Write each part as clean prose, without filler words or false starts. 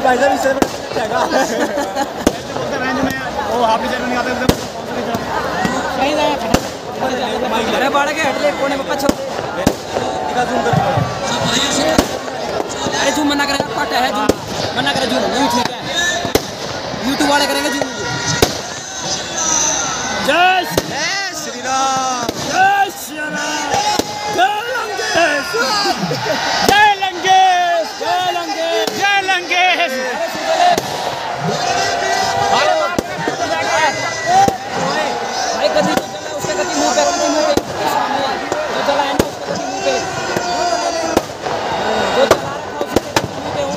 भाई साहब इससे जाएगा रेंज में वो हाफ टी शर्ट में नहीं आता एकदम सही लगा अरे बाड़ के हट ले कोने में पछो दिखा जूम कर अरे जूम मना करेगा पट है जूम मना करे जूम नहीं ठीक है YouTube वाले करेंगे जूम जय श्री राम जय श्री राम जय लंकेश जय लंकेश जय लंकेश भाई गति जो चला उसके गति मुंह पे सामने जो चला है ना उसके गति मुंह पे जो चला रखा उसके गति मुंह पे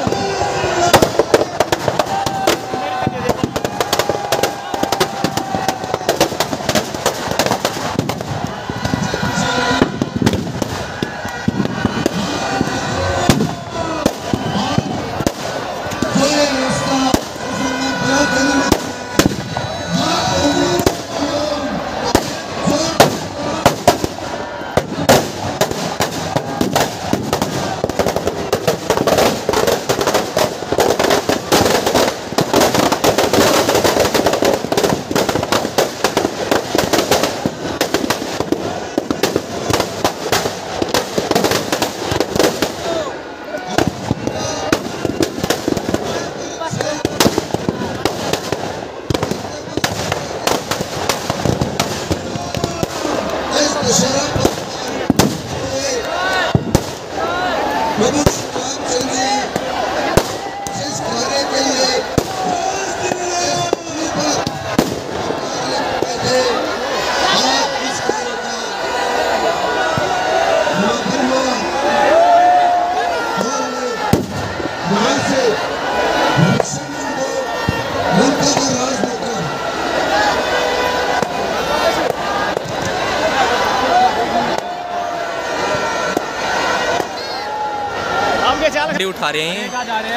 उठा रहे हैं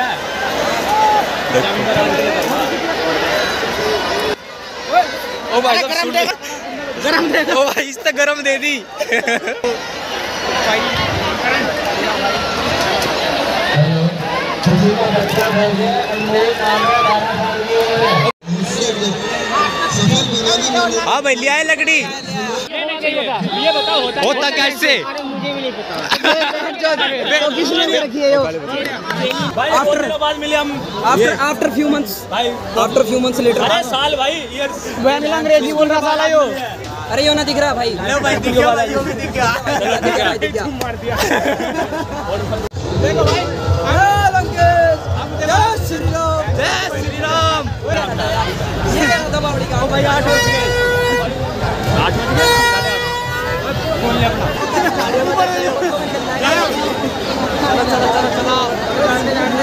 ओ भाई गरम दे ओ भाई इस तक गरम दे दी हाँ भाई लिया है लकड़ी ये बताओ होता कैसे मुझे भी नहीं पता किसने रखी है आफ्टर फ्यू मंथ्स लेटर अरे साल भाई ईयर्स मैं अंग्रेजी बोल रहा साला यो अरे यो ना दिख रहा भाई हेलो भाई दिख गया भाई यो भी दिख गया मार दिया देखो भाई लंकेश जय श्री राम ये दबावड़ी का भाई 8 बज गए बोल ले अपना चलो